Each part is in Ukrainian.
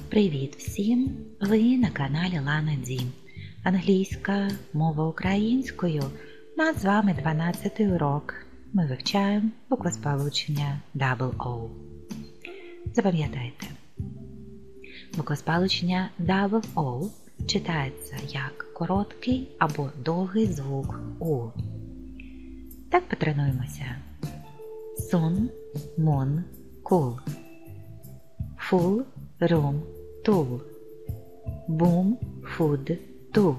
Привіт всім! Ви на каналі Лана Ді. Англійська мова українською. У нас з вами 12-й урок. Ми вивчаємо буквосполучення double O. Запам'ятайте, буквосполучення double O читається як короткий або довгий звук У. Так потренуємося. Sun, moon, cool. Full, room, tool. Boom, food, tool.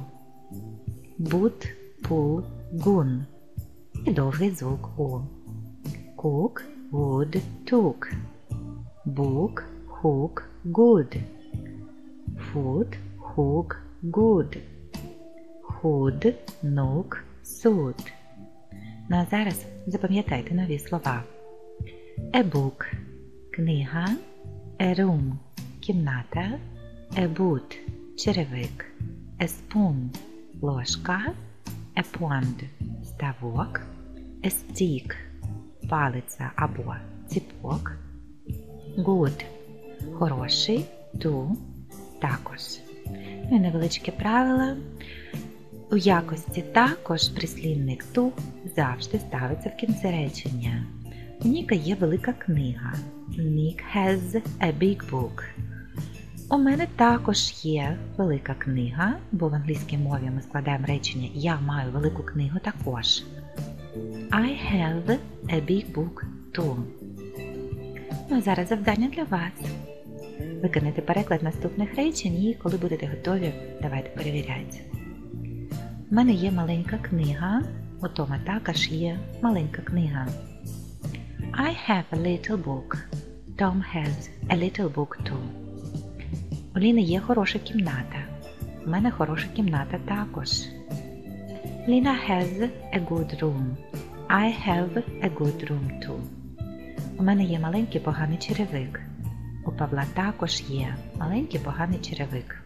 Boot, pull, gun. І довгий звук У. Cook, wood, took. Book, hook, good. Foot, hook, good. Hood, nook, suit. Ну а зараз запам'ятайте нові слова. A book – книга. A room – кімната. A boot – черевик. A spoon – ложка. A pond – ставок. A stick – палиця або ціпок. Good – хороший. To – також. І невеличке правило. У якості також прислівник to завжди ставиться в кінці речення. У Ніка є велика книга. Nick has a big book. У мене також є велика книга, бо в англійській мові ми складаємо речення «Я маю велику книгу також». I have a big book too. Ну а зараз завдання для вас. Виконайте переклад наступних речень і коли будете готові, давайте перевіряйте. У мене є маленька книга, у Тома також є маленька книга. I have a little book. Tom has a little book too. У Ліни є хороша кімната. У мене хороша кімната також. Lina has a good room. I have a good room too. У мене є маленький поганий черевик. У Павла також є маленький поганий черевик.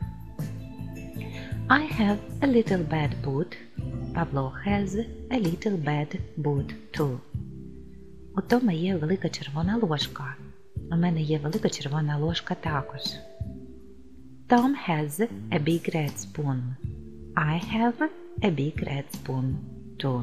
I have a little bad boot. Павло has a little bad boot too. У Тома є велика червона ложка. У мене є велика червона ложка також. Tom has a big red spoon. I have a big red spoon too.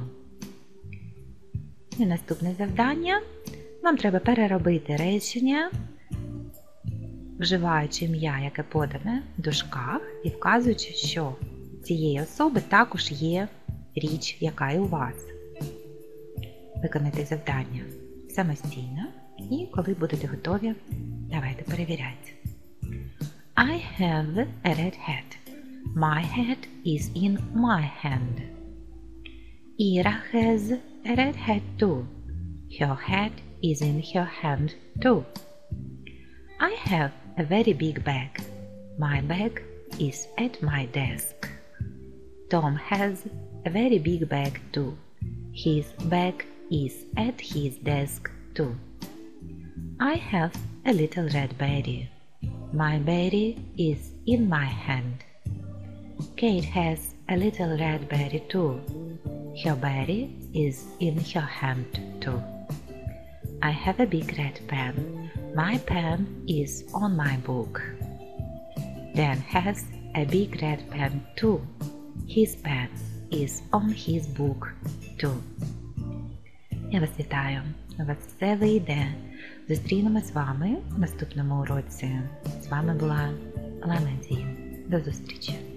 І наступне завдання. Вам треба переробити речення, вживаючи ім'я, яке подане в дужках, і вказуючи, що у цієї особи також є річ, яка і у вас. Виконайте завдання самостійно, і коли будете готові, давайте перевіряйте. I have a red hat. My hat is in my hand. Ira has a red hat too. Her hat is in her hand too. I have a very big bag. My bag is at my desk. Tom has a very big bag too. His bag is at his desk too. I have a little red berry. My berry is in my hand. Kate has a little red berry too. Her berry is in her hand too. I have a big red pen. My pen is on my book. Dan has a big red pen too. His pen is on his book too. Я вас вітаю. У вас все вийде. Зустрінемось з вами в наступному уроці. З вами була Лана Ді. До зустрічі.